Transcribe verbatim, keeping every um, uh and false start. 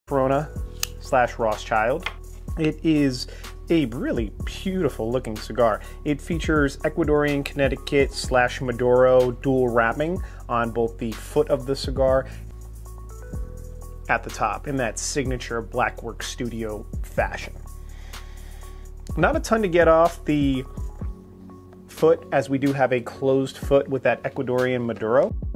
Corona slash Rothschild. It is a really beautiful looking cigar. It features Ecuadorian Connecticut slash Maduro dual wrapping on both the foot of the cigar at the top in that signature Blackwork Studio fashion. Not a ton to get off the foot, as we do have a closed foot with that Ecuadorian Maduro.